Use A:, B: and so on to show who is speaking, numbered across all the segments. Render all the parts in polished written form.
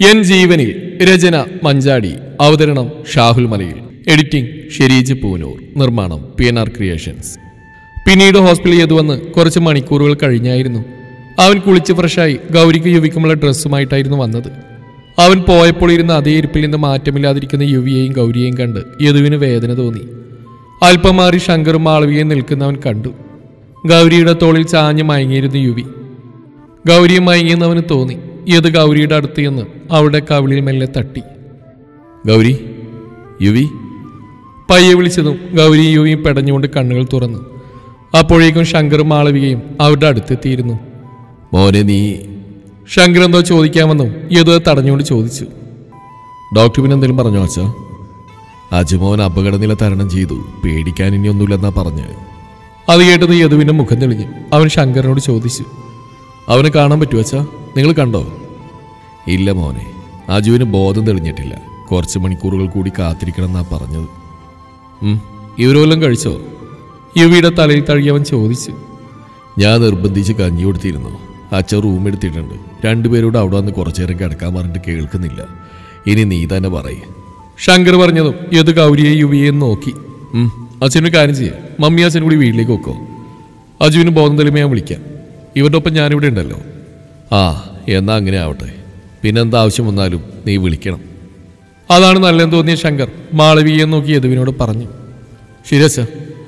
A: N ജീവനിൽ രചന മഞ്ചാടി, അവതരണം ഷാഹുൽ മലയിൽ, എഡിറ്റിംഗ് ഷെരീജ് പൂനൂർ, നിർമ്മാണം PNR ക്രിയേഷൻസ്. പിന്നീട് ഹോസ്പിറ്റലിൽ ചെയ്തുവന്ന് കുറച്ച് മണിക്കൂറുകൾ കഴിഞ്ഞായിരുന്നു. അവൻ കുളിച്ച് ഫ്രഷായി ഗൗരിക്ക് യുവിക്കുമുള്ള ഡ്രസ്സുമായിട്ടായിരുന്നു വന്നത്. അവൻ പോയപ്പോൾ ഇരുന്ന അതേ ഇരിപ്പിൽ നിന്ന് മാറ്റമില്ലാതിരിക്കുന്ന യുവിയെയും ഗൗരിയെയും കണ്ട് യദുവിന് വേദന തോന്നി. അല്പം മാറി ശങ്കറും മാളവികയും നിൽക്കുന്നവൻ കണ്ടു. ഗൗരിയുടെ തോളിൽ ചാഞ്ഞ് മയങ്ങിയിരുന്നു യുവി. ഗൗരിയും മയങ്ങിയെന്നവന് തോന്നി. യദു ഗൗരിയുടെ അടുത്ത് എന്ന് അവളുടെ കവിളിൽ മെല്ലെ തട്ടി. ഗൗരി, യുവി. പയ്യെ വിളിച്ചതും ഗൗരിയും യുവിയും പെടഞ്ഞുകൊണ്ട് കണ്ണുകൾ തുറന്നു. അപ്പോഴേക്കും ശങ്കറും മാളവികയും അവരുടെ അടുത്തെത്തിയിരുന്നു. മോനെ നീ... ശങ്കർ എന്തോ ചോദിക്കാമെന്നും യദു തടഞ്ഞുകൊണ്ട് ചോദിച്ചു. ഡോക്ടർ പിന്നെ എന്തെങ്കിലും പറഞ്ഞോ അച്ഛാ? അജുമോൻ അപകടനില തരണം ചെയ്തു, പേടിക്കാൻ ഇനിയൊന്നുമില്ലെന്നാ പറഞ്ഞ്. അത് കേട്ടത് യദുവിന്റെ മുഖം തെളിഞ്ഞു. അവൻ ശങ്കറിനോട് ചോദിച്ചു, അവനെ കാണാൻ പറ്റുമോ അച്ഛാ? നിങ്ങൾ കണ്ടോ? ഇല്ല മോനെ, അജുവിന് ബോധം തെളിഞ്ഞിട്ടില്ല, കുറച്ച് മണിക്കൂറുകൾ കൂടി കാത്തിരിക്കണം എന്നാ പറഞ്ഞത്. ഇവരെല്ലാം കഴിച്ചോ? യുവിയുടെ തലയിൽ തഴുകിയവൻ ചോദിച്ചു. ഞാൻ നിർബന്ധിച്ച് കഞ്ഞി കൊടുത്തിരുന്നു. അച്ഛൻ റൂം എടുത്തിട്ടുണ്ട്. രണ്ടുപേരോട് അവിടെ വന്ന് കുറച്ചു നേരം കിടക്കാൻ പറഞ്ഞിട്ട് കേൾക്കുന്നില്ല. ഇനി നീ തന്നെ പറയേ. ശങ്കർ പറഞ്ഞതും യദു ഗൗരിയെ യുവിയെയും നോക്കി. അച്ഛനൊരു കാര്യം ചെയ്യേ, മമ്മി അച്ഛനും കൂടി വീട്ടിലേക്ക് വെക്കോ. അജുവിന് ബോധം തെളിമ ഞാൻ വിളിക്കാം. ഇവരുടെ ഒപ്പം ഞാനിവിടെ ഉണ്ടല്ലോ. ആ, എന്നാ അങ്ങനെ ആവട്ടെ. പിന്നെന്താ ആവശ്യം വന്നാലും നീ വിളിക്കണം. അതാണ് നല്ലതെന്ന് തോന്നിയ ശങ്കർ മാളവികയെ നോക്കി യദുവിനോട് പറഞ്ഞു. ശരി അച്ഛാ.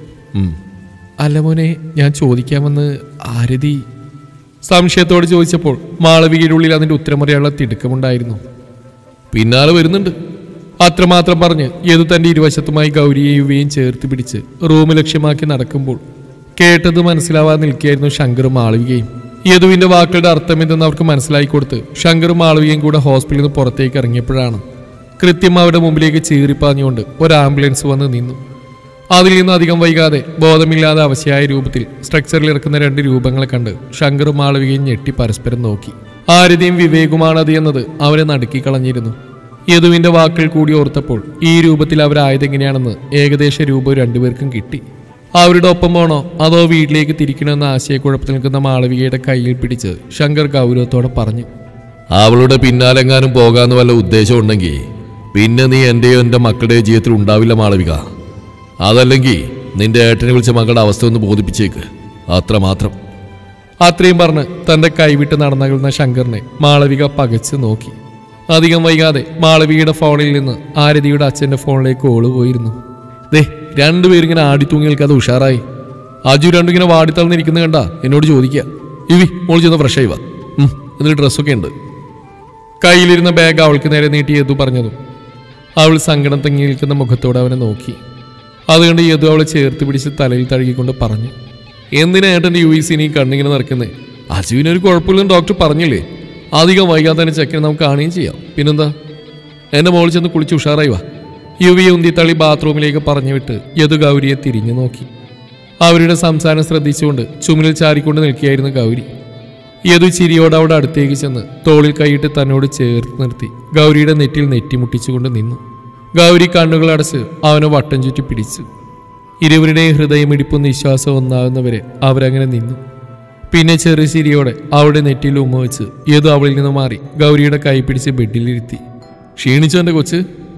A: അല്ല മോനെ, ഞാൻ ചോദിക്കാമെന്ന് ആരതി സംശയത്തോട് ചോദിച്ചപ്പോൾ മാളവികയുടെ ഉള്ളിൽ അതിൻ്റെ ഉത്തരം പറയാനുള്ള തിടുക്കമുണ്ടായിരുന്നു. പിന്നാലെ വരുന്നുണ്ട്. അത്രമാത്രം പറഞ്ഞ് യദു തൻ്റെ ഇരുവശത്തുമായി ഗൗരിയെയും യുവിയെയും ചേർത്ത് പിടിച്ച് റൂം ലക്ഷ്യമാക്കി നടക്കുമ്പോൾ കേട്ടത് മനസ്സിലാവാതെ നിൽക്കുകയായിരുന്നു ശങ്കറും മാളവികയും. യദുവിന്റെ വാക്കുകളുടെ അർത്ഥം എന്തെന്ന് അവർക്ക് മനസ്സിലാക്കി കൊടുത്ത് ശങ്കറും മാളവികയും കൂടെ ഹോസ്പിറ്റലിൽ നിന്ന് പുറത്തേക്ക് ഇറങ്ങിയപ്പോഴാണ് കൃത്യം അവരുടെ മുമ്പിലേക്ക് ചീറിപ്പാഞ്ഞുകൊണ്ട് ഒരു ആംബുലൻസ് വന്ന് നിന്നു. അതിൽ നിന്ന് അധികം വൈകാതെ ബോധമില്ലാതെ അവശയായ രൂപത്തിൽ സ്ട്രക്ചറിൽ ഇറക്കുന്ന രണ്ട് രൂപങ്ങളെ കണ്ട് ശങ്കറും മാളവികയും ഞെട്ടി പരസ്പരം നോക്കി. ആരതിയും വിവേകുമാണത് എന്നത് അവരെ നടുക്കി കളഞ്ഞിരുന്നു. യദുവിന്റെ വാക്കുകൾ കൂടി ഓർത്തപ്പോൾ ഈ രൂപത്തിൽ അവരായതെങ്ങനെയാണെന്ന് ഏകദേശ രൂപം രണ്ടുപേർക്കും കിട്ടി. അവരുടെ ഒപ്പം പോണോ അതോ വീട്ടിലേക്ക് തിരിക്കണമെന്ന ആശയക്കുഴപ്പത്തിൽ നിൽക്കുന്ന മാളവികയുടെ കയ്യിൽ പിടിച്ച് ശങ്കർ ഗൗരവത്തോടെ പറഞ്ഞു. അവളുടെ പിന്നാലെങ്ങാനും പോകാന്ന് വല്ല ഉദ്ദേശം ഉണ്ടെങ്കിൽ പിന്നെ നീ എന്റെയോ എന്റെ മക്കളുടെയോ ജീവിതത്തിൽ ഉണ്ടാവില്ല മാളവിക. അതല്ലെങ്കിൽ നിന്റെ ഏട്ടനെ വിളിച്ച മകളുടെ അവസ്ഥ ഒന്ന് ബോധിപ്പിച്ചേക്ക്, അത്രമാത്രം. അത്രയും പറഞ്ഞ് തന്റെ കൈവിട്ട് നടന്നകുന്ന ശങ്കറിനെ മാളവിക പകച്ച് നോക്കി. അധികം വൈകാതെ മാളവികയുടെ ഫോണിൽ നിന്ന് ആരതിയുടെ അച്ഛന്റെ ഫോണിലേക്ക് കോള് പോയിരുന്നു. രണ്ടുപേരിങ്ങനെ ആടിത്തൂങ്ങി നിൽക്കാതെ ഉഷാറായി. അജു രണ്ടിങ്ങനെ വാടിത്തളർന്നിരിക്കുന്ന കണ്ട എന്നോട് ചോദിക്കുക, ഇവി മോൾ ചെന്ന് ഫ്രഷ് ആയി വാ, എന്നിട്ട് ഡ്രസ്സൊക്കെ ഉണ്ട്. കയ്യിലിരുന്ന ബാഗ് അവൾക്ക് നേരെ നീട്ടി യദു പറഞ്ഞതും അവൾ സങ്കടം തങ്ങി നിൽക്കുന്ന മുഖത്തോടെ അവനെ നോക്കി. അതുകൊണ്ട് യദു അവളെ ചേർത്ത് പിടിച്ച് തലയിൽ തഴുകിക്കൊണ്ട് പറഞ്ഞു, എന്തിനാ ഏട്ടൻ്റെ UEC നീ കണ്ണിങ്ങനെ നടക്കുന്നേ? അജുവിനൊരു കുഴപ്പമില്ലെന്ന് ഡോക്ടർ പറഞ്ഞില്ലേ? അധികം വൈകാതെ തന്നെ ചെക്കനെ നമുക്ക് കാണുകയും ചെയ്യാം. പിന്നെന്താ, എൻ്റെ മോൾ ചെന്ന് കുളിച്ച് ഉഷാറായി വാ. യുവിയെ ഉന്തിത്തള്ളി ബാത്റൂമിലേക്ക് പറഞ്ഞു വിട്ട് യദു ഗൗരിയെ തിരിഞ്ഞു നോക്കി. അവരുടെ സംസാരം ശ്രദ്ധിച്ചുകൊണ്ട് ചുമലിൽ ചാരിക്കൊണ്ട് നിൽക്കുകയായിരുന്നു ഗൗരി. യദു ചിരിയോടെ അവിടെ അടുത്തേക്ക് ചെന്ന് തോളിൽ കൈയിട്ട് തന്നോട് ചേർത്ത് നിർത്തി ഗൗരിയുടെ നെറ്റിൽ നെറ്റിമുട്ടിച്ചുകൊണ്ട് നിന്നു. ഗൗരി കണ്ണുകൾ അടച്ച് അവനെ വട്ടം ചുറ്റി പിടിച്ചു. ഇരുവരുടെയും ഹൃദയമിടിപ്പും നിശ്വാസവും ഒന്നാകുന്നവരെ അവരങ്ങനെ നിന്നു. പിന്നെ ചെറിയ ചിരിയോടെ അവളുടെ നെറ്റിയിൽ ഉമ്മ വെച്ച് യദു അവളിൽ നിന്ന് മാറി ഗൗരിയുടെ കൈ പിടിച്ച് ബെഡിലിരുത്തി. ക്ഷീണിച്ചു എൻ്റെ കൊച്ച്?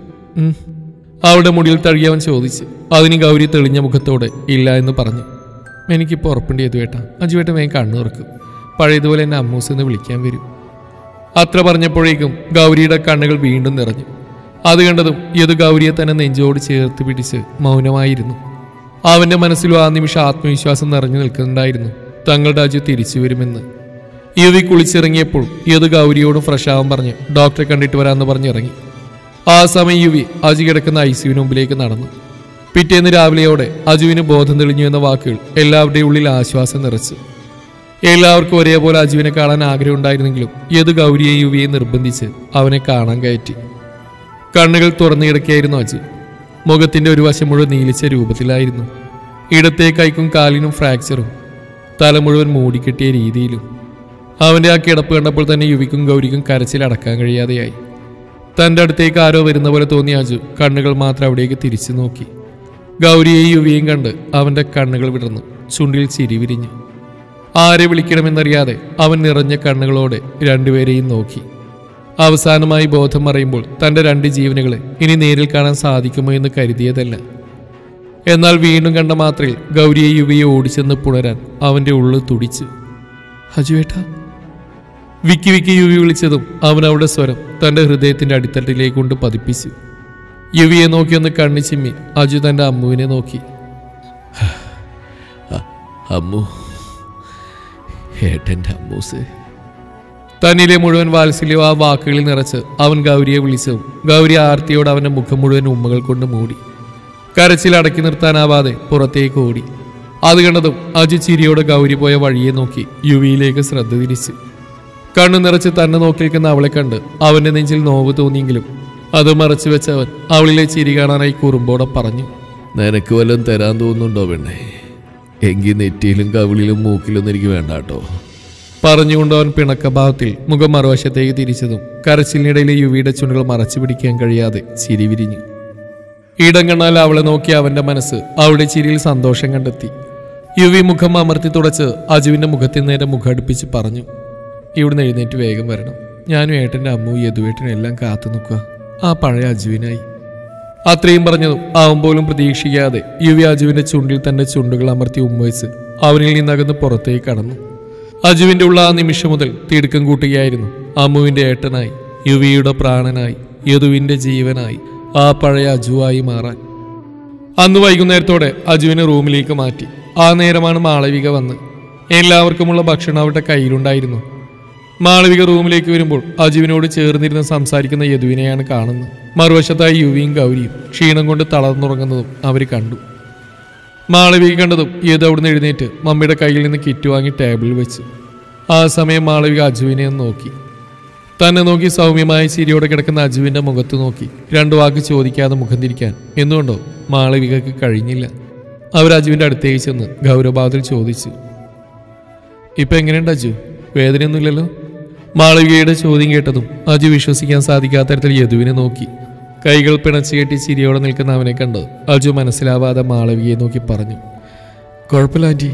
A: അവളുടെ മുടിയിൽ തഴുകിയവൻ ചോദിച്ചു. അതിന് ഗൗരി തെളിഞ്ഞ മുഖത്തോടെ ഇല്ല എന്ന് പറഞ്ഞു. എനിക്കിപ്പോൾ ഉറപ്പുണ്ട് യദുവേട്ട, അജുവേട്ടൻ വേഗം കണ്ണു തുറക്കും, പഴയതുപോലെ എന്നെ അമ്മൂസ് എന്ന് വിളിക്കാൻ വരും. അത്ര പറഞ്ഞപ്പോഴേക്കും ഗൗരിയുടെ കണ്ണുകൾ വീണ്ടും നിറഞ്ഞു. അത് കണ്ടതും യദു ഗൗരിയെ തന്നെ നെഞ്ചോട് ചേർത്ത് പിടിച്ച് മൗനമായിരുന്നു. അവന്റെ മനസ്സിലും ആ നിമിഷം ആത്മവിശ്വാസം നിറഞ്ഞു നിൽക്കുന്നുണ്ടായിരുന്നു, തങ്ങളുടെ അജു തിരിച്ചു വരുമെന്ന്. യുവി കുളിച്ചിറങ്ങിയപ്പോൾ യദു ഗൗരിയോടും ഫ്രഷ് ആവാൻ പറഞ്ഞ് ഡോക്ടറെ കണ്ടിട്ട് വരാമെന്ന് പറഞ്ഞിറങ്ങി. ആ സമയം യുവി അജു കിടക്കുന്ന ICUവിന് മുമ്പിലേക്ക് നടന്നു. പിറ്റേന്ന് രാവിലെയോടെ അജുവിന് ബോധം തെളിഞ്ഞു എന്ന വാക്കുകൾ എല്ലാവരുടെയും ഉള്ളിൽ ആശ്വാസം നിറച്ചു. എല്ലാവർക്കും ഒരേപോലെ അജുവിനെ കാണാൻ ആഗ്രഹം ഉണ്ടായിരുന്നെങ്കിലും യദു ഗൗരിയെയും യുവിയെ നിർബന്ധിച്ച് അവനെ കാണാൻ കയറ്റി. കണ്ണുകൾ തുറന്നു കിടക്കുകയായിരുന്നു അജു. മുഖത്തിന്റെ ഒരു വശം മുഴുവൻ നീലിച്ച രൂപത്തിലായിരുന്നു. ഇടത്തെ കൈക്കും കാലിനും ഫ്രാക്ചറും, തല മുഴുവൻ മൂടിക്കെട്ടിയ രീതിയിലും. അവന്റെ ആ കിടപ്പ് കണ്ടപ്പോൾ തന്നെ യുവിക്കും ഗൗരിക്കും കരച്ചിൽ അടക്കാൻ കഴിയാതെയായി. തൻ്റെ അടുത്തേക്ക് ആരോ വരുന്ന പോലെ തോന്നിയ അജു കണ്ണുകൾ മാത്രം അവിടേക്ക് തിരിച്ചു നോക്കി. ഗൗരിയെയും യുവിയെയും കണ്ട് അവന്റെ കണ്ണുകൾ വിടർന്നു, ചുണ്ടിൽ ചിരി വിരിഞ്ഞു. ആരെ വിളിക്കണമെന്നറിയാതെ അവൻ നിറഞ്ഞ കണ്ണുകളോടെ രണ്ടുപേരെയും നോക്കി. അവസാനമായി ബോധം മറയുമ്പോൾ തൻ്റെ 2 ജീവനുകളെ ഇനി നേരിൽ കാണാൻ സാധിക്കുമോ എന്ന് കരുതിയതല്ല. എന്നാൽ വീണ്ടും കണ്ട മാത്രയിൽ ഗൗരിയെ യുവിയെ ഓടിച്ചെന്ന് പുണരാൻ അവൻ്റെ ഉള്ളിൽ തുടിച്ചു. അജുവേട്ടാ, വിക്കി വിക്കി യുവി വിളിച്ചതും അവൻ അവളുടെ സ്വരം തൻ്റെ ഹൃദയത്തിൻ്റെ അടിത്തട്ടിലേക്ക് കൊണ്ട് പതിപ്പിച്ചു. യുവിയെ നോക്കിയൊന്ന് കണ്ണു ചിമ്മി അജു തൻ്റെ അമ്മുവിനെ നോക്കി. അമ്മു, ഏട്ടൻ്റെ അമ്മൂസ്. തന്നിലെ മുഴുവൻ വാത്സല്യം ആ വാക്കുകളിൽ നിറച്ച് അവൻ ഗൗരിയെ വിളിച്ചതും ഗൗരി ആർത്തിയോട് അവൻ്റെ മുഖം മുഴുവൻ ഉമ്മകൾ കൊണ്ട് മൂടി. കരച്ചിൽ അടക്കി നിർത്താനാവാതെ പുറത്തേക്ക് ഓടി. അത് കണ്ടതും അജു ചിരിയോടെ ഗൗരി പോയ വഴിയെ നോക്കി യുവിയിലേക്ക് ശ്രദ്ധ തിരിച്ചു. കണ്ണു നിറച്ച് തന്നെ നോക്കി നിൽക്കുന്ന അവളെ കണ്ട് അവൻ്റെ നെഞ്ചിൽ നോവ് തോന്നിയെങ്കിലും അത് മറച്ചു വെച്ചവൻ അവളിലെ ചിരി കാണാനായി കുറുമ്പോടെ പറഞ്ഞു. നിനക്ക് വല്ലതും തരാൻ തോന്നുന്നുണ്ടോ പെണ്ണേ? എങ്കിൽ നെറ്റിയിലും കവിളിലും മൂക്കിലൊന്നും എനിക്ക് വേണ്ട കേട്ടോ. പറഞ്ഞുകൊണ്ട് അവൻ പിണക്കഭാവത്തിൽ മുഖം മറുവശത്തേക്ക് തിരിച്ചതും കരച്ചിലിനിടയിലെ യുവിയുടെ ചുണ്ടുകൾ മറച്ചു പിടിക്കാൻ കഴിയാതെ ചിരി വിരിഞ്ഞു. ഇടം കണ്ണാൽ അവളെ നോക്കി അവൻ്റെ മനസ്സ് അവളുടെ ചിരിയിൽ സന്തോഷം കണ്ടെത്തി. യുവി മുഖം അമർത്തി തുടച്ച് അജുവിൻ്റെ മുഖത്തിൽ നേരെ മുഖം അടുപ്പിച്ച് പറഞ്ഞു. ഇവിടുന്ന് എഴുന്നേറ്റ് വേഗം വരണം. ഞാനും ഏട്ടൻ്റെ അമ്മു യദുവേട്ടനും എല്ലാം കാത്തു നിൽക്കുക. ആ പഴയ അജുവിനായി. അത്രയും പറഞ്ഞതും അവൻ പോലും പ്രതീക്ഷിക്കാതെ യുവി അജുവിൻ്റെ ചുണ്ടിൽ തൻ്റെ ചുണ്ടുകൾ അമർത്തി ഉമ്മവെച്ച് അവനിൽ നിന്നകന്ന് പുറത്തേക്ക് കടന്നു. അജുവിൻ്റെ ഉള്ള ആ നിമിഷം മുതൽ തിടുക്കം കൂട്ടുകയായിരുന്നു. അമ്മുവിൻ്റെ ഏട്ടനായി, യുവിയുടെ പ്രാണനായി, യദുവിൻ്റെ ജീവനായി, ആ പഴയ അജുവായി മാറാൻ. അന്ന് വൈകുന്നേരത്തോടെ അജുവിനെ റൂമിലേക്ക് മാറ്റി. ആ നേരമാണ് മാളവിക വന്ന്. എല്ലാവർക്കുമുള്ള ഭക്ഷണം അവരുടെ കയ്യിലുണ്ടായിരുന്നു. മാളവിക റൂമിലേക്ക് വരുമ്പോൾ അജുവിനോട് ചേർന്നിരുന്ന് സംസാരിക്കുന്ന യദുവിനെയാണ് കാണുന്നത്. മറുവശത്തായി യുവിയും ഗൗരിയും ക്ഷീണം കൊണ്ട് തളർന്നുറങ്ങുന്നതും അവർ കണ്ടു. മാളവിക കണ്ടതും യദു അവിടുന്ന് എഴുന്നേറ്റ് മമ്മിയുടെ കയ്യിൽ നിന്ന് കിറ്റ് വാങ്ങി ടേബിളിൽ വെച്ചു. ആ സമയം മാളവിക അജുവിനെ നോക്കി. തന്നെ നോക്കി സൗമ്യമായ ചിരിയോടെ കിടക്കുന്ന അജുവിൻ്റെ മുഖത്ത് നോക്കി 2 വാക്ക് ചോദിക്കാതെ മുഖം തിരിക്കാൻ എന്തുകൊണ്ടോ മാളവികക്ക് കഴിഞ്ഞില്ല. അവർ അജുവിൻ്റെ അടുത്തേക്ക് ചെന്ന് ഗൗരവഭാവത്തിൽ ചോദിച്ചു. ഇപ്പം എങ്ങനെയുണ്ട് അജു? വേദനയൊന്നുമില്ലല്ലോ? മാളവികയുടെ ചോദ്യം കേട്ടതും അജു വിശ്വസിക്കാൻ സാധിക്കാത്ത തരത്തിൽ യദുവിനെ നോക്കി. കൈകൾ പിണച്ചു കെട്ടി ചിരിയോടെ നിൽക്കുന്ന അവനെ കണ്ട് അജു മനസ്സിലാവാതെ മാളവികയെ നോക്കി പറഞ്ഞു. കുഴപ്പമില്ല ആൻറ്റി.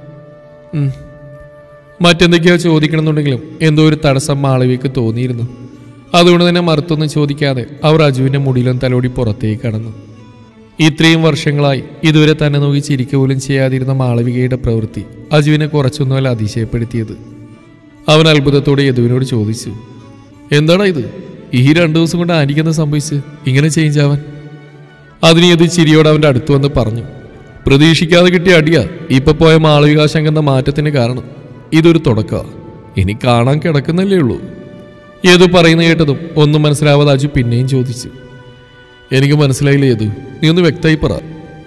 A: മറ്റെന്തൊക്കെയോ ചോദിക്കണമെന്നുണ്ടെങ്കിലും എന്തോ ഒരു തടസ്സം മാളവികക്ക് തോന്നിയിരുന്നു. അതുകൊണ്ട് തന്നെ മറുത്തൊന്നും ചോദിക്കാതെ അവർ അജുവിൻ്റെ മുടിയിലും തലോടി പുറത്തേക്ക് കടന്നു. ഇത്രയും വർഷങ്ങളായി ഇതുവരെ തന്നെ നോക്കി ചിരിക്കുക പോലും ചെയ്യാതിരുന്ന മാളവികയുടെ പ്രവൃത്തി അജുവിനെ കുറച്ചൊന്നുമല്ല അതിശയപ്പെടുത്തിയത്. അവൻ അത്ഭുതത്തോടെ യദുവിനോട് ചോദിച്ചു. എന്താടാ ഇത്? ഈ 2 ദിവസം കൊണ്ട് ആനിക്കെന്ന് സംഭവിച്ച് ഇങ്ങനെ ചേഞ്ച് ആവാൻ? അതിന് യദു ചിരിയോടെ അവൻ്റെ അടുത്ത് വന്ന് പറഞ്ഞു. പ്രതീക്ഷിക്കാതെ കിട്ടിയ അടിയാ ഇപ്പൊ പോയ മാളവികാശങ്കെന്ന മാറ്റത്തിന് കാരണം. ഇതൊരു തുടക്കമാണ്. ഇനി കാണാൻ കിടക്കുന്നല്ലേ ഉള്ളൂ. യദു പറയുന്ന കേട്ടതും ഒന്നും മനസ്സിലാവാതെ അജു പിന്നെയും ചോദിച്ചു. എനിക്ക് മനസ്സിലായില്ല യദു, നീ ഒന്ന് വ്യക്തമായി പറ.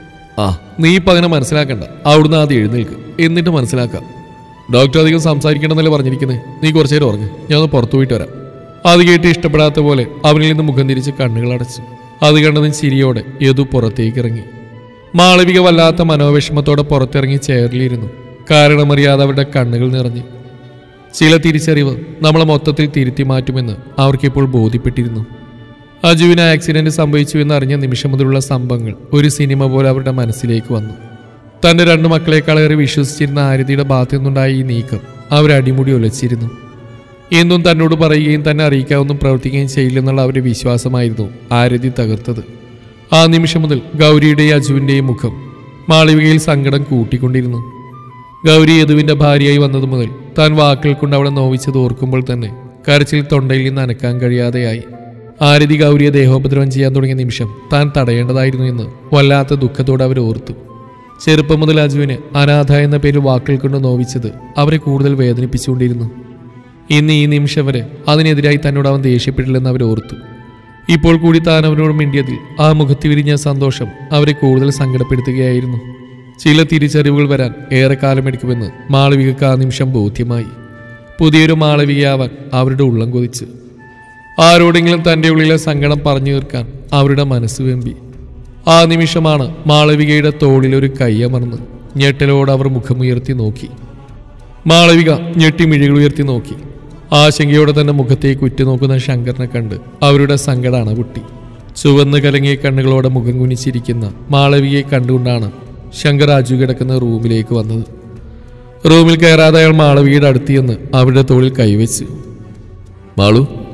A: നീ ഇപ്പം അങ്ങനെ മനസ്സിലാക്കണ്ട. അവിടുന്ന് ആദ്യം എഴുന്നേൽക്ക്, എന്നിട്ട് മനസ്സിലാക്കാം. ഡോക്ടർ അധികം സംസാരിക്കണമെന്നല്ലേ പറഞ്ഞിരിക്കുന്നത്. നീ കുറച്ചു നേരം ഉറങ്ങ്, ഞാനൊന്ന് പുറത്തു പോയിട്ട് വരാം. അത് കേട്ട് ഇഷ്ടപ്പെടാത്ത പോലെ അവനിൽ നിന്ന് മുഖം തിരിച്ച് കണ്ണുകൾ അടച്ചു. അത് കണ്ടതും ചിരിയോടെ യദു പുറത്തേക്ക് ഇറങ്ങി. മാളവിക വല്ലാത്ത മനോവിഷമത്തോടെ പുറത്തിറങ്ങി ചെയറിലിരുന്നു. കാരണമറിയാതെ അവരുടെ കണ്ണുകൾ നിറഞ്ഞു. ചില തിരിച്ചറിവ് നമ്മളെ മൊത്തത്തിൽ തിരുത്തി മാറ്റുമെന്ന് അവർക്കിപ്പോൾ ബോധ്യപ്പെട്ടിരുന്നു. അജുവിന് ആക്സിഡന്റ് സംഭവിച്ചു എന്നറിഞ്ഞ നിമിഷം മുതലുള്ള സംഭവങ്ങൾ ഒരു സിനിമ പോലെ അവരുടെ മനസ്സിലേക്ക് വന്നു. തൻ്റെ 2 മക്കളെക്കാളേറെ വിശ്വസിച്ചിരുന്ന ആരതിയുടെ ഭാഗത്തു നിന്നുണ്ടായ ഈ നീക്കം അവരടിമുടി ഒലച്ചിരുന്നു. എന്തും തന്നോട് പറയുകയും തന്നെ അറിയിക്കാവുന്ന പ്രവർത്തിക്കുകയും ചെയ്യില്ലെന്നുള്ള അവരുടെ വിശ്വാസമായിരുന്നു ആരതി തകർത്തത്. ആ നിമിഷം മുതൽ ഗൗരിയുടെയും അജുവിൻ്റെയും മുഖം മാളവികയിൽ സങ്കടം കൂട്ടിക്കൊണ്ടിരുന്നു. ഗൗരി യദുവിൻ്റെ ഭാര്യയായി വന്നതു മുതൽ താൻ വാക്കുകൾ കൊണ്ട് അവളെ നോവിച്ചത് ഓർക്കുമ്പോൾ തന്നെ കരച്ചിൽ തൊണ്ടയിൽ നിന്ന് അനക്കാൻ കഴിയാതെയായി. ആരതി ഗൗരിയെ ദേഹോപദ്രവം ചെയ്യാൻ തുടങ്ങിയ നിമിഷം താൻ തടയേണ്ടതായിരുന്നു എന്ന് വല്ലാത്ത ദുഃഖത്തോടെ അവർ ഓർത്തു. ചെറുപ്പം മുതൽ അജുവിനെ അനാഥ എന്ന പേരിൽ വാക്കുകൾ കൊണ്ട് നോവിച്ചത് അവരെ കൂടുതൽ വേദനിപ്പിച്ചുകൊണ്ടിരുന്നു. ഇന്ന് ഈ നിമിഷം വരെ അതിനെതിരായി തന്നോട് അവൻ ദേഷ്യപ്പെട്ടില്ലെന്ന് അവർ ഓർത്തു. ഇപ്പോൾ കൂടി താൻ അവനോട് മിണ്ടിയതിൽ ആ മുഖത്ത് വിരിഞ്ഞ സന്തോഷം അവരെ കൂടുതൽ സങ്കടപ്പെടുത്തുകയായിരുന്നു. ചില തിരിച്ചറിവുകൾ വരാൻ ഏറെ കാലമെടുക്കുമെന്ന് മാളവികക്ക് ആ നിമിഷം ബോധ്യമായി. പുതിയൊരു മാളവികയാവാൻ അവരുടെ ഉള്ളം കൊതിച്ചു. ആരോടെങ്കിലും തൻ്റെ ഉള്ളിലെ സങ്കടം പറഞ്ഞു തീർക്കാൻ അവരുടെ മനസ്സ് വെമ്പി. ആ നിമിഷമാണ് മാളവികയുടെ തോളിലൊരു കൈയമർന്ന് ഞെട്ടലോട് അവർ മുഖമുയർത്തി നോക്കി. മാളവിക ഞെട്ടി മിഴികൾ ഉയർത്തി നോക്കി. ആശങ്കയോടെ തന്നെ മുഖത്തേക്ക് ഉറ്റുനോക്കുന്ന ശങ്കറിനെ കണ്ട് അവരുടെ സങ്കടം അണപൊട്ടി. ചുവന്ന് കലങ്ങിയ കണ്ണുകളോടെ മുഖം കുനിച്ചിരിക്കുന്ന മാളവികയെ കണ്ടുകൊണ്ടാണ് ശങ്കർ അജു കിടക്കുന്ന റൂമിലേക്ക് വന്നത്. റൂമിൽ കയറാതെ അയാൾ മാളവികയുടെ അടുത്ത് ചെന്ന് അവരുടെ തോളിൽ കൈവച്ചു. മാളു,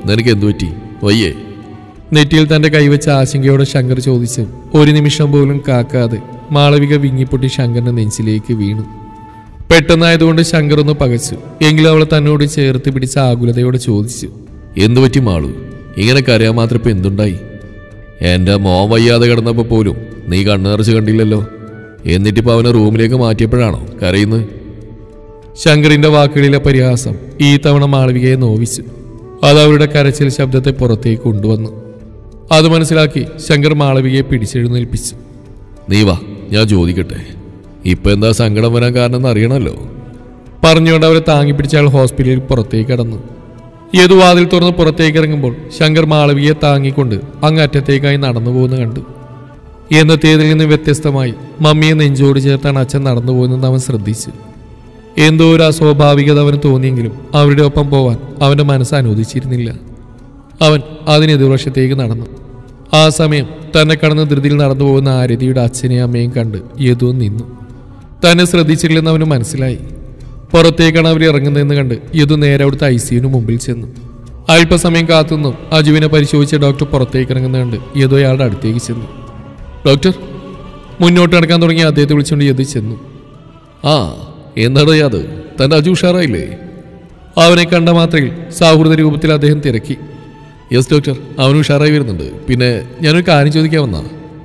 B: നിനക്ക് എന്തു പറ്റി? വയ്യേ?
A: നെറ്റിയിൽ തന്റെ കൈവച്ച ആശങ്കയോടെ ശങ്കർ ചോദിച്ചു. ഒരു നിമിഷം പോലും കാക്കാതെ മാളവിക വിങ്ങിപ്പൊട്ടി ശങ്കറിന്റെ നെഞ്ചിലേക്ക് വീണു. പെട്ടെന്നായതുകൊണ്ട് ശങ്കർ ഒന്ന് പകച്ചു. എങ്കിലും അവളെ തന്നോട് ചേർത്ത് പിടിച്ച ആകുലതയോടെ ചോദിച്ചു.
B: എന്തു പറ്റി മാളു? ഇങ്ങനെ കരയാൻ മാത്രം ഇപ്പം എന്തുണ്ടായി? എൻ്റെ മോൻ വയ്യാതെ കിടന്നപ്പോൾ പോലും നീ കണ്ണു നിറച്ച് കണ്ടില്ലല്ലോ. എന്നിട്ടിപ്പോൾ അവനെ റൂമിലേക്ക് മാറ്റിയപ്പോഴാണോ കരയുന്നത്?
A: ശങ്കറിന്റെ വാക്കുകളിലെ പരിഹാസം ഈ തവണ മാളവികയെ നോവിച്ചു. അത് അവരുടെ കരച്ചിൽ ശബ്ദത്തെ പുറത്തേക്ക് കൊണ്ടുവന്നു. അത് മനസ്സിലാക്കി ശങ്കർ മാളവികയെ പിടിച്ചെഴുന്നേൽപ്പിച്ചു.
B: നീ വാ, ഞാൻ ചോദിക്കട്ടെ, ഇപ്പം എന്താ സങ്കടം വരാൻ കാരണം എന്ന് അറിയണമല്ലോ.
A: പറഞ്ഞുകൊണ്ട് അവരെ താങ്ങിപ്പിടിച്ച അയാൾ ഹോസ്പിറ്റലിൽ പുറത്തേക്ക് കടന്നു. ഏതു വാതിൽ തുറന്ന് പുറത്തേക്ക് ഇറങ്ങുമ്പോൾ ശങ്കർ മാളവികയെ താങ്ങിക്കൊണ്ട് അങ്ങറ്റത്തേക്കായി നടന്നു പോകുന്ന കണ്ടു. എന്നത്തേതിൽ നിന്ന് വ്യത്യസ്തമായി മമ്മിയെ നെഞ്ചോട് ചേർത്താണ് അച്ഛൻ നടന്നു പോകുന്നതെന്ന് അവൻ ശ്രദ്ധിച്ചു. എന്തോ ഒരു അസ്വാഭാവികത അവന് തോന്നിയെങ്കിലും അവരുടെ ഒപ്പം പോവാൻ അവന്റെ മനസ്സ് അനുവദിച്ചിരുന്നില്ല. അവൻ അതിനെതിർവശത്തേക്ക് നടന്നു. ആ സമയം തന്നെ കടന്ന് ധൃതിയിൽ നടന്നു പോകുന്ന ആരതിയുടെ അച്ഛനെയും അമ്മയും കണ്ട് യദു നിന്നു. തന്നെ ശ്രദ്ധിച്ചില്ലെന്ന് അവന് മനസ്സിലായി. പുറത്തേക്കാണ് അവർ ഇറങ്ങുന്നതെന്ന് കണ്ട് യദു നേരെ അവിടുത്തെ ICUവിന് മുമ്പിൽ ചെന്നു. അല്പസമയം കാത്തുനിന്നും അജുവിനെ പരിശോധിച്ച ഡോക്ടർ പുറത്തേക്ക് ഇറങ്ങുന്നത് കണ്ട് യദു അയാളുടെ അടുത്തേക്ക് ചെന്നു. ഡോക്ടർ മുന്നോട്ട് നടക്കാൻ തുടങ്ങി അദ്ദേഹത്തെ വിളിച്ചുകൊണ്ട് യദു ചെന്നു.
B: ആ, എന്താടോ അത്? തൻ്റെ അജു ഉഷാറായില്ലേ?
A: അവനെ കണ്ട മാത്രയിൽ സൗഹൃദ രൂപത്തിൽ അദ്ദേഹം തിരക്കി.
B: യെസ് ഡോക്ടർ, അവനും ഉഷാറായി വരുന്നുണ്ട്. പിന്നെ ഞാനൊരു കാര്യം ചോദിക്കാൻ വന്നാ.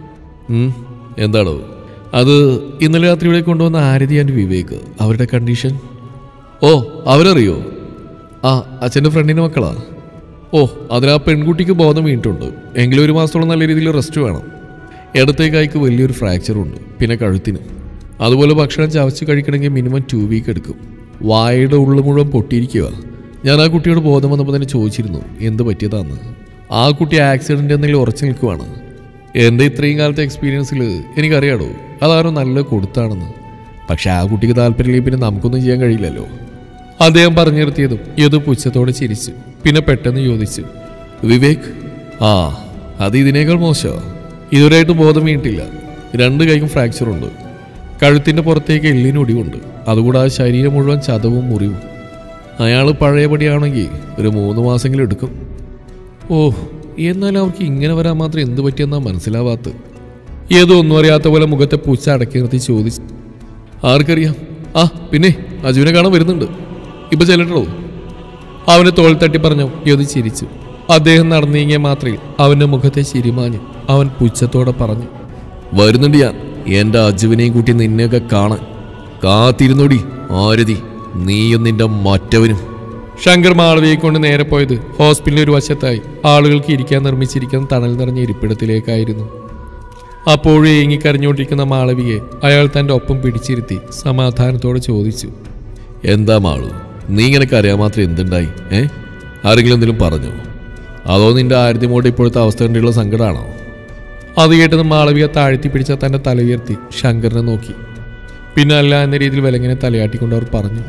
B: എന്താടോ?
A: അത് ഇന്നലെ രാത്രി ഇവിടെ കൊണ്ടുവന്ന ആരതി ആൻഡ് വിവേക്, അവരുടെ കണ്ടീഷൻ.
B: ഓ, അവരറിയോ?
A: ആ, അച്ഛൻ്റെ ഫ്രണ്ടിൻ്റെ മക്കളാ.
B: ഓ, അതിനാ പെൺകുട്ടിക്ക് ബോധം വീണിട്ടുണ്ട്. എങ്കിലും 1 മാസത്തോളം നല്ല രീതിയിൽ റെസ്റ്റ് വേണം. ഇടത്തെ കൈക്ക് വലിയൊരു ഫ്രാക്ചറുണ്ട്, പിന്നെ കഴുത്തിന്. അതുപോലെ ഭക്ഷണം ചവച്ച് കഴിക്കണമെങ്കിൽ മിനിമം 2 വീക്ക് എടുക്കും. വായയുടെ ഉള്ളു മുഴുവൻ പൊട്ടിയിരിക്കുക. ഞാൻ ആ കുട്ടിയോട് ബോധം വന്നപ്പോൾ തന്നെ ചോദിച്ചിരുന്നു എന്ത് പറ്റിയതാന്ന്. ആ കുട്ടി ആക്സിഡൻ്റ് എന്തെങ്കിലും ഉറച്ചു നിൽക്കുവാണ്. എൻ്റെ ഇത്രയും കാലത്തെ എക്സ്പീരിയൻസിൽ എനിക്കറിയാടോ അതാരും നല്ല കൊടുത്താണെന്ന്. പക്ഷെ ആ കുട്ടിക്ക് താല്പര്യമില്ലെങ്കിൽ പിന്നെ നമുക്കൊന്നും ചെയ്യാൻ കഴിയില്ലല്ലോ.
A: അദ്ദേഹം പറഞ്ഞു നിർത്തിയതും യദു പുച്ഛത്തോടെ ചിരിച്ചു. പിന്നെ പെട്ടെന്ന് ചോദിച്ചു,
B: വിവേക്? ആ, അത് ഇതിനേക്കാൾ മോശമാണ്.
A: ഇതുവരെയായിട്ടും ബോധം വീണിട്ടില്ല.
B: 2 കൈക്കും ഫ്രാക്ചറുണ്ട്.
A: കഴുത്തിൻ്റെ പുറത്തേക്ക് എല്ലിനൊടിവുണ്ട്. അതുകൂടാതെ ശരീരം മുഴുവൻ ചതവും മുറിവും.
B: അയാൾ പഴയപടിയാണെങ്കിൽ ഒരു 3 മാസമെങ്കിലും എടുക്കും.
A: ഓ, എന്നാലും അവർക്ക് ഇങ്ങനെ വരാൻ മാത്രം എന്ത് പറ്റിയെന്നാ മനസ്സിലാവാത്തത്. ഏതോ ഒന്നും അറിയാത്ത പോലെ മുഖത്തെ പൂച്ച അടക്കി നിർത്തി ചോദിച്ചു.
B: ആർക്കറിയാം? ആ, പിന്നെ അജുവിനെ കാണാൻ വരുന്നുണ്ട്. ഇപ്പം ചെല്ലട്ടോ.
A: അവനെ തോൾ തട്ടി പറഞ്ഞു. യദു ചിരിച്ചു. അദ്ദേഹം നടന്നു നീങ്ങിയ മാത്രയിൽ അവൻ്റെ മുഖത്തെ ചിരിമാഞ്ഞു. അവൻ പുച്ഛത്തോടെ പറഞ്ഞു,
B: വരുന്നുണ്ട് ഞാൻ. എൻ്റെ അജുവിനെയും കൂട്ടി നിന്നെയൊക്കെ കാണാൻ കാത്തിരുന്നോടി ആരതി, നീയും നിന്റെ മറ്റവനും.
A: ശങ്കർ മാളവിയെ കൊണ്ട് നേരെ പോയത് ഹോസ്പിറ്റലിൽ ഒരു വശത്തായി ആളുകൾക്ക് ഇരിക്കാൻ നിർമ്മിച്ചിരിക്കുന്ന തണൽ നിറഞ്ഞ ഇരിപ്പിടത്തിലേക്കായിരുന്നു. അപ്പോഴും ഏങ്ങിക്കരഞ്ഞുകൊണ്ടിരിക്കുന്ന മാളവിയെ അയാൾ തൻ്റെ ഒപ്പം പിടിച്ചിരുത്തി സമാധാനത്തോടെ ചോദിച്ചു,
B: എന്താ മാളു, നീ ഇങ്ങനെ കരയാൻ മാത്രം എന്തുണ്ടായി? ആരെങ്കിലും എന്തെങ്കിലും പറഞ്ഞോ? അതോ നിന്റെ ആരതിമോടെ ഇപ്പോഴത്തെ അവസ്ഥ കണ്ടുള്ള സങ്കടമാണോ?
A: അത് കേട്ടത് മാളവിക താഴ്ത്തി പിടിച്ച തൻ്റെ തല ഉയർത്തി ശങ്കറിനെ നോക്കി. പിന്നെ അല്ല എന്ന രീതിയിൽ വിലങ്ങനെ തലയാട്ടിക്കൊണ്ട് അവർ പറഞ്ഞു,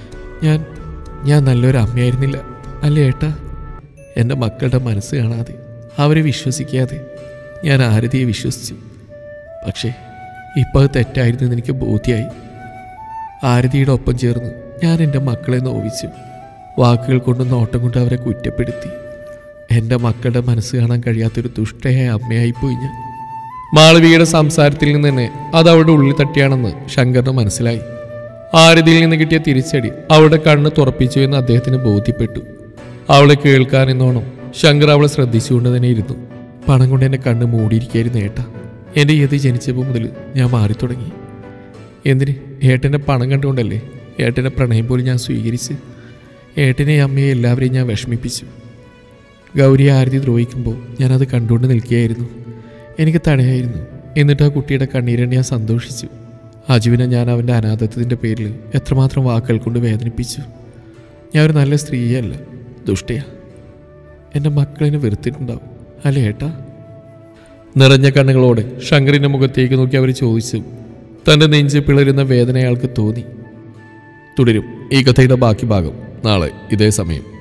A: ഞാൻ നല്ലൊരു അമ്മയായിരുന്നില്ല അല്ലേ ഏട്ടാ? എൻ്റെ മക്കളുടെ മനസ്സ് കാണാതെ അവരെ വിശ്വസിക്കാതെ ഞാൻ ആരതിയെ വിശ്വസിച്ചു. പക്ഷേ ഇപ്പോൾ അത് തെറ്റായിരുന്നെന്ന് എനിക്ക് ബോധ്യമായി. ആരതിയുടെ ഒപ്പം ചേർന്ന് ഞാൻ എൻ്റെ മക്കളെ നോവിച്ചു. വാക്കുകൾ കൊണ്ടും നോട്ടം കൊണ്ട് അവരെ കുറ്റപ്പെടുത്തി. എൻ്റെ മക്കളുടെ മനസ്സ് കാണാൻ കഴിയാത്തൊരു ദുഷ്ടയായ അമ്മയായിപ്പോയി ഞാൻ. മാളവികയുടെ സംസാരത്തിൽ നിന്ന് തന്നെ അത് അവളുടെ ഉള്ളിൽ തട്ടിയാണെന്ന് ശങ്കറിന് മനസ്സിലായി. ആരതിയിൽ നിന്ന് കിട്ടിയ തിരിച്ചടി അവളുടെ കണ്ണ് തുറപ്പിച്ചു എന്ന് അദ്ദേഹത്തിന് ബോധ്യപ്പെട്ടു. അവളെ കേൾക്കാനെന്നോണം ശങ്കർ അവളെ ശ്രദ്ധിച്ചുകൊണ്ട് തന്നെ ഇരുന്നു. പണം കൊണ്ട് എൻ്റെ കണ്ണ് മൂടിയിരിക്കുകയായിരുന്നു ഏട്ടാ. എൻ്റെ യതി ജനിച്ചപ്പോൾ മുതൽ ഞാൻ മാറിത്തുടങ്ങി. എന്തിന്? ഏട്ടൻ്റെ പണം കണ്ടുകൊണ്ടല്ലേ. ഏട്ടൻ്റെ പ്രണയം പോലും ഞാൻ സ്വീകരിച്ച് ഏട്ടനെ അമ്മയെ എല്ലാവരെയും ഞാൻ വിഷമിപ്പിച്ചു. ഗൗരിയെ ആരതി ദ്രോഹിക്കുമ്പോൾ ഞാനത് കണ്ടുകൊണ്ട് നിൽക്കുകയായിരുന്നു. എനിക്ക് തടയായിരുന്നു. എന്നിട്ട് ആ കുട്ടിയുടെ കണ്ണീരണ്ട് ഞാൻ സന്തോഷിച്ചു. അജുവിനെ ഞാൻ അവൻ്റെ അനാഥത്വത്തിൻ്റെ പേരിൽ എത്രമാത്രം വാക്കുകൾ കൊണ്ട് വേദനിപ്പിച്ചു. ഞാൻ ഒരു നല്ല സ്ത്രീയല്ല, ദുഷ്ടയാ. എൻ്റെ മക്കളെന്നെ വെറുത്തിട്ടുണ്ടാവും അല്ലേ ഏട്ടാ? നിറഞ്ഞ കണ്ണുകളോടെ ശങ്കറിൻ്റെ മുഖത്തേക്ക് നോക്കി അവർ ചോദിച്ചു. തൻ്റെ നെഞ്ച് പിളരുന്ന വേദന അയാൾക്ക് തോന്നി. തുടരും ഈ കഥയുടെ ബാക്കി ഭാഗം നാളെ ഇതേ സമയം.